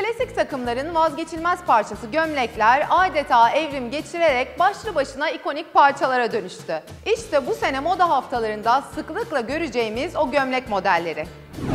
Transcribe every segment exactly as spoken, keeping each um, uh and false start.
Klasik takımların vazgeçilmez parçası gömlekler adeta evrim geçirerek başlı başına ikonik parçalara dönüştü. İşte bu sene moda haftalarında sıklıkla göreceğimiz o gömlek modelleri.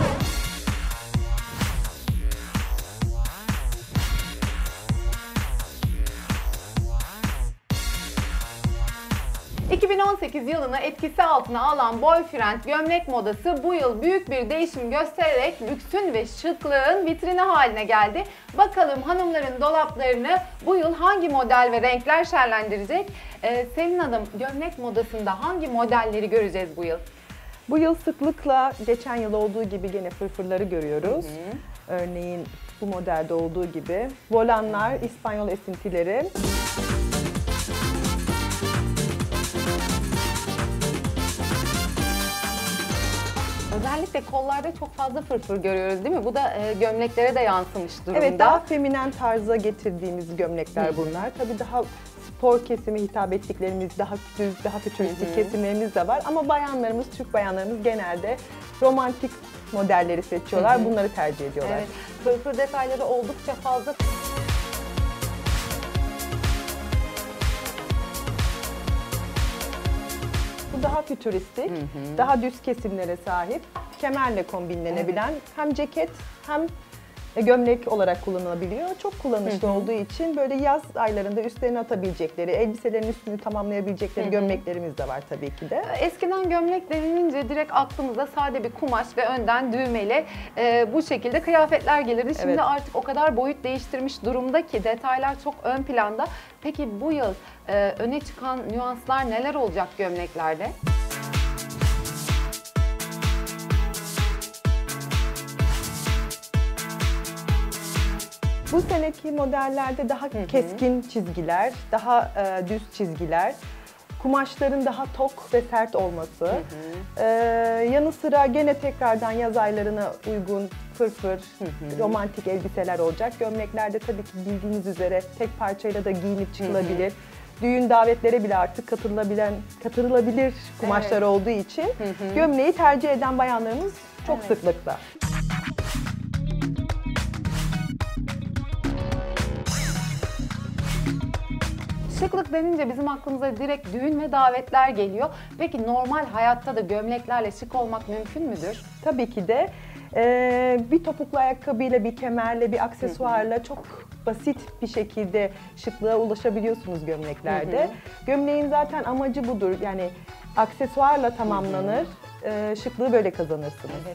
iki bin on sekiz yılını etkisi altına alan boyfriend gömlek modası bu yıl büyük bir değişim göstererek lüksün ve şıklığın vitrini haline geldi. Bakalım hanımların dolaplarını bu yıl hangi model ve renkler şerlendirecek? Ee, Selin Hanım, gömlek modasında hangi modelleri göreceğiz bu yıl? Bu yıl sıklıkla geçen yıl olduğu gibi gene fırfırları görüyoruz. Hı hı. Örneğin bu modelde olduğu gibi volanlar, İspanyol esintileri. Özellikle kollarda çok fazla fırfır görüyoruz değil mi? Bu da e, gömleklere de yansımış durumda. Evet, daha feminen tarza getirdiğimiz gömlekler Hı-hı. bunlar. Tabii daha spor kesime hitap ettiklerimiz, daha düz, daha fütüristik kesimlerimiz de var. Ama bayanlarımız, Türk bayanlarımız genelde romantik modelleri seçiyorlar. Hı-hı. Bunları tercih ediyorlar. Evet, fırfır detayları oldukça fazla. Bu daha fütüristik, hı hı. daha düz kesimlere sahip, kemerle kombinlenebilen evet. hem ceket hem gömlek olarak kullanılabiliyor. Çok kullanışlı hı hı. olduğu için böyle yaz aylarında üstlerine atabilecekleri, elbiselerin üstünü tamamlayabilecekleri hı hı. gömleklerimiz de var tabii ki de. Eskiden gömlek denilince direkt aklımıza sade bir kumaş ve önden düğmeli e, bu şekilde kıyafetler gelirdi. Şimdi evet. artık o kadar boyut değiştirmiş durumda ki detaylar çok ön planda. Peki bu yıl e, öne çıkan nüanslar neler olacak gömleklerde? Bu seneki modellerde daha hı hı. keskin çizgiler, daha e, düz çizgiler, kumaşların daha tok ve sert olması, hı hı. E, yanı sıra gene tekrardan yaz aylarına uygun fırfır, hı hı. romantik elbiseler olacak. Gömleklerde tabii ki bildiğiniz üzere tek parçayla da giyinip çıkılabilir. Hı hı. Düğün davetlere bile artık katılılabilen, katılabilir kumaşlar evet. olduğu için hı hı. gömleği tercih eden bayanlarımız çok evet. sıklıkla. Şıklık denince bizim aklımıza direkt düğün ve davetler geliyor. Peki normal hayatta da gömleklerle şık olmak mümkün müdür? Tabii ki de. Ee, bir topuklu ayakkabıyla, bir kemerle, bir aksesuarla hı hı. çok basit bir şekilde şıklığa ulaşabiliyorsunuz gömleklerde. Hı hı. Gömleğin zaten amacı budur. Yani aksesuarla tamamlanır, hı hı. E, şıklığı böyle kazanırsınız. Evet.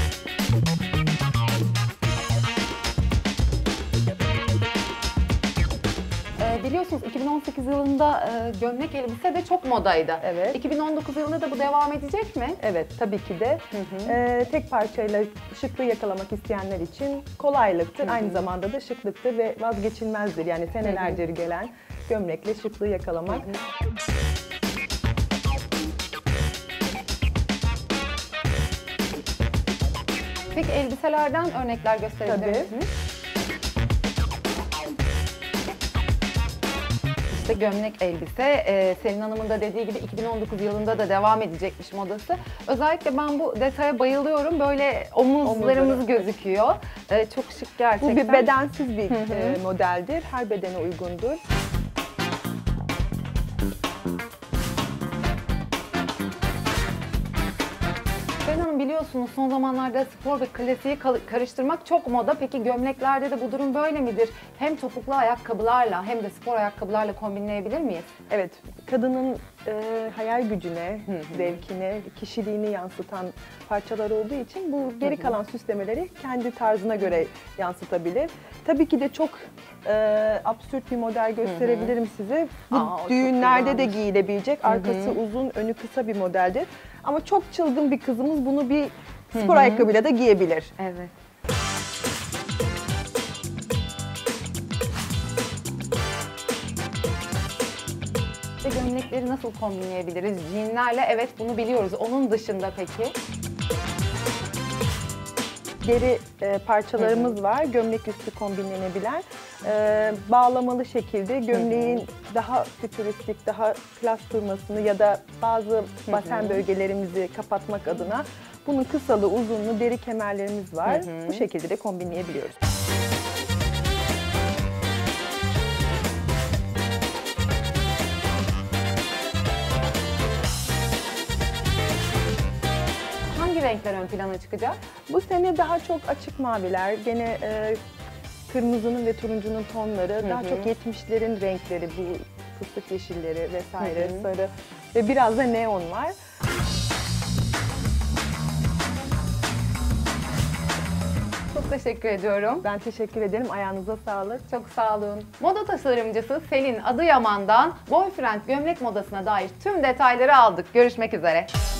Biliyorsunuz iki bin on sekiz yılında e, gömlek elbise de çok modaydı. Evet. iki bin on dokuz yılında da bu devam edecek mi? Evet, tabii ki de. Hı hı. E, tek parçayla şıklığı yakalamak isteyenler için kolaylıktır. Hı hı. Aynı zamanda da şıklıktır ve vazgeçilmezdir. Yani senelerdir hı hı. gelen gömlekle şıklığı yakalamak. Hı hı. Peki elbiselerden örnekler gösterebilir misiniz? Gömlek elbise, ee, Selin Hanım'ın da dediği gibi iki bin on dokuz yılında da devam edecekmiş modası. Özellikle ben bu detaya bayılıyorum. Böyle omuzlarımız Omuzları. gözüküyor. Ee, çok şık gerçekten. Bu bir bedensiz bir e, modeldir. Her bedene uygundur. Selin Hanım, biliyorsunuz son zamanlarda spor ve klasiği karıştırmak çok moda. Peki gömleklerde de bu durum böyle midir? Hem topuklu ayakkabılarla hem de spor ayakkabılarla kombinleyebilir miyiz? Evet, kadının e, hayal gücüne, hı hı. zevkine, kişiliğini yansıtan parçalar olduğu için bu geri hı hı. kalan süslemeleri kendi tarzına göre yansıtabilir. Tabii ki de çok e, absürt bir model gösterebilirim hı hı. size. Bu Aa, düğünlerde de giyilebilecek, arkası hı hı. uzun, önü kısa bir modeldir. Ama çok çılgın bir kızımız bunu bir spor Hı-hı. ayakkabıyla da giyebilir. Evet. İşte gömlekleri nasıl kombinleyebiliriz? Jeanlerle evet bunu biliyoruz. Onun dışında peki? Deri e, parçalarımız Hı-hı. var. Gömlek üstü kombinlenebilen. E, bağlamalı şekilde gömleğin Hı-hı. daha fütüristik, daha klas durmasını ya da bazı basen Hı-hı. bölgelerimizi kapatmak adına bunun kısalı, uzunlu deri kemerlerimiz var. Hı-hı. Bu şekilde de kombinleyebiliyoruz. hangi renkler ön plana çıkacak? Bu sene daha çok açık maviler, gene e, kırmızının ve turuncunun tonları, Hı daha hı. çok yetmişlerin renkleri, bu fıstık yeşilleri vesaire, Hı hı. sarı ve biraz da neon var. Çok teşekkür ediyorum. Ben teşekkür ederim, ayağınıza sağlık. Çok sağ olun. Moda tasarımcısı Selin Adıyaman'dan boyfriend gömlek modasına dair tüm detayları aldık. Görüşmek üzere.